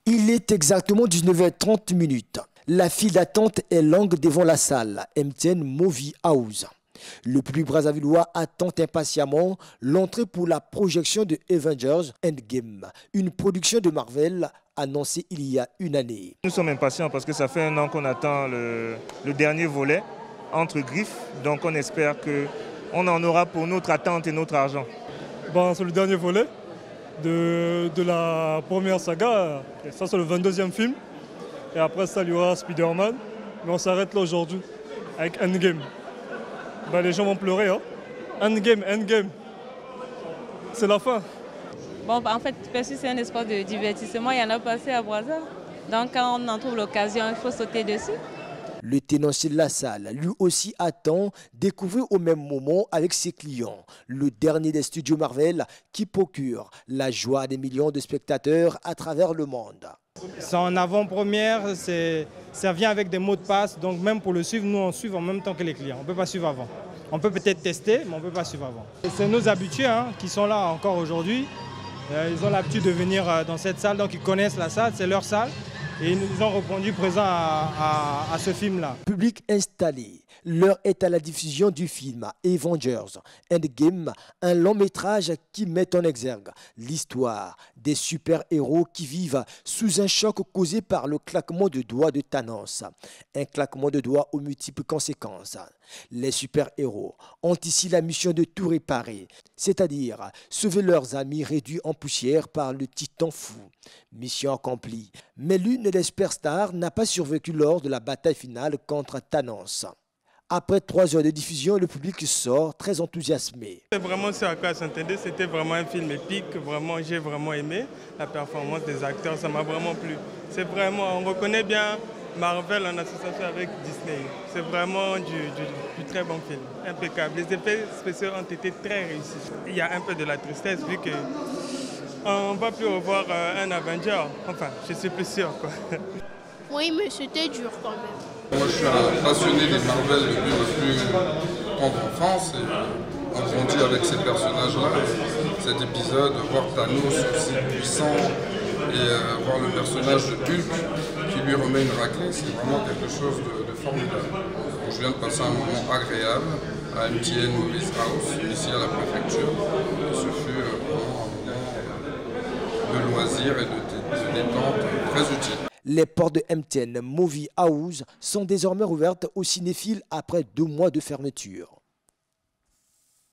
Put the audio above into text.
Il est exactement 19h30. La file d'attente est longue devant la salle MTN Movie House. Le public brassavillois attend impatiemment l'entrée pour la projection de Avengers Endgame, une production de Marvel annoncée il y a une année. Nous sommes impatients parce que ça fait un an qu'on attend le dernier volet entre griffes, donc on espère qu'on en aura pour notre attente et notre argent. C'est le dernier volet de la première saga, et ça c'est le 22e film, et après ça il y aura Spider-Man, mais on s'arrête là aujourd'hui avec Endgame. Les gens vont pleurer, hein. Endgame, c'est la fin. En fait, parce que c'est un sport de divertissement, il y en a pas assez à Brazza. Donc quand on en trouve l'occasion, il faut sauter dessus. Le tenancier de la salle, lui aussi attend découvrir au même moment avec ses clients le dernier des studios Marvel qui procure la joie à des millions de spectateurs à travers le monde. C'est en avant-première, ça vient avec des mots de passe, donc même pour le suivre, nous on suit en même temps que les clients. On ne peut pas suivre avant. On peut peut-être tester, mais on ne peut pas suivre avant. C'est nos habitués qui sont là encore aujourd'hui. Ils ont l'habitude de venir dans cette salle, donc ils connaissent la salle, c'est leur salle. Et ils nous ont répondu présents à ce film-là. Public installé, l'heure est à la diffusion du film Avengers Endgame, un long métrage qui met en exergue l'histoire des super-héros qui vivent sous un choc causé par le claquement de doigts de Thanos. Un claquement de doigts aux multiples conséquences. Les super-héros ont ici la mission de tout réparer, c'est-à-dire sauver leurs amis réduits en poussière par le titan fou. Mission accomplie, mais l'une des superstars n'a pas survécu lors de la bataille finale contre Thanos. Après 3 heures de diffusion, le public sort très enthousiasmé. C'est vraiment ce à quoi je s'entendait, c'était vraiment un film épique, j'ai vraiment aimé la performance des acteurs, ça m'a vraiment plu. C'est vraiment, on reconnaît bien Marvel en association avec Disney. C'est vraiment du très bon film, impeccable. Les effets spéciaux ont été très réussis. Il y a un peu de la tristesse vu que on ne va plus revoir un Avenger. Enfin, je suis plus sûr, quoi. Oui, mais c'était dur quand même. Moi, je suis un passionné des Marvel depuis ma plus tendre enfance. Et on grandit avec ces personnages-là. Cet épisode, voir Thanos aussi puissant et voir le personnage de Hulk qui lui remet une raclée, c'est vraiment quelque chose de formidable. Donc, je viens de passer un moment agréable à MTN Movie House, ici à la préfecture. Et ce fut vraiment un moment de loisirs et de détente très utile. Les portes de MTN Movie House sont désormais ouvertes aux cinéphiles après 2 mois de fermeture.